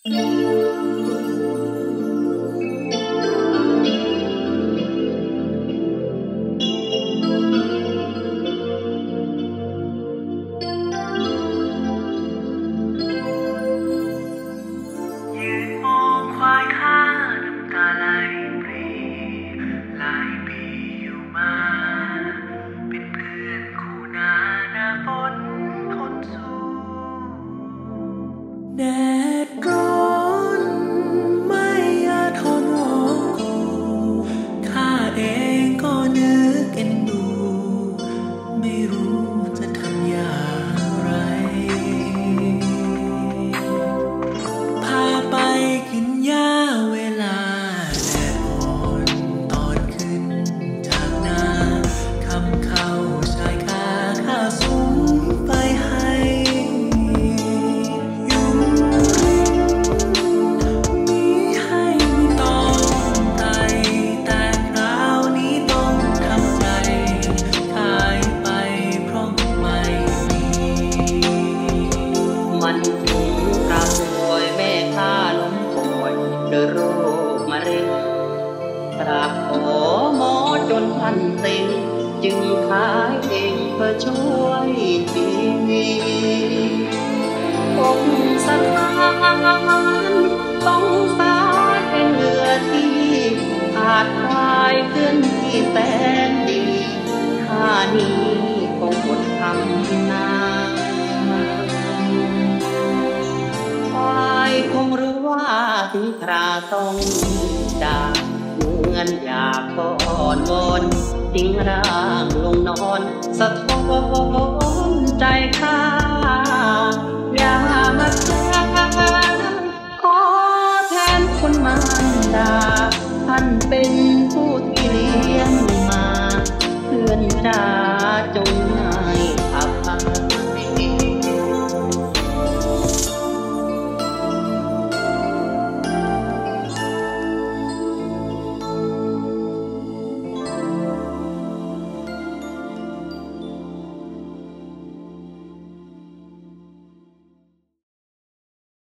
แดดร้อนไม่อาจทนหวงข้าเองก็นึกเอ็นดูไม่รู้จะทำอย่างไรพาไปกินหญ้าเวลาแดดอ่อนตอนขึ้นจากนาคำเข้าชายคาข้าสุมไปให้มันถึงคราวป่วยแม่ข้าล้มป่วยด้วยโรคมะเร็งกราบขอหมอจนท่านเต็งจึงขายเองเพื่อช่วยชีวิตองค์สถานต้องสารเป็นเหลือที่ขาดทายเพื่อนที่แสนดีข้านี้คงอดทำนาคงรู้ว่าถึงคราต้องจากเหมือนอยากก่อนวอนทิ้งร่างลงนอนสะท้อนใจข้าอย่ามาจากขอแทนคนมารดาท่านเป็นผู้ที่เลี้ยงมาเพื่อนจ๋าจง